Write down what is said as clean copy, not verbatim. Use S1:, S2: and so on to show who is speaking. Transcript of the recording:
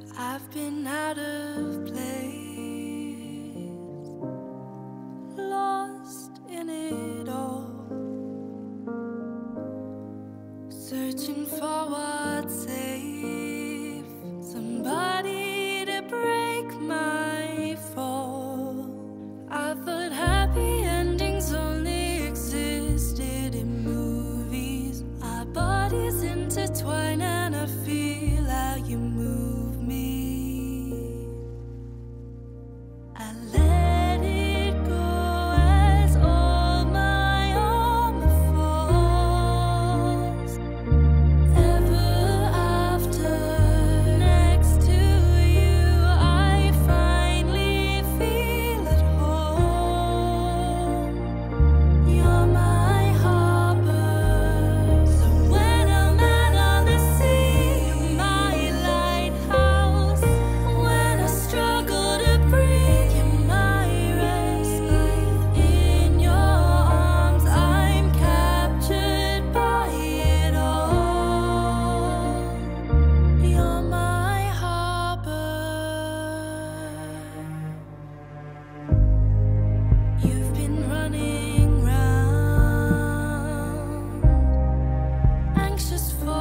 S1: I've been out of place, lost in it all, searching for what's safe, somebody to break my fall. I thought happy endings only existed in movies. Our bodies intertwine and I feel how you move me. I let it go as all my armor falls. Ever after, next to you, I finally feel at home. You're my harbor, so when I'm out on the sea, you're my lighthouse. When I struggle to breathe, you're my rescue. In your arms, I'm captured by it all. You're my harbor. You've been running round, anxious for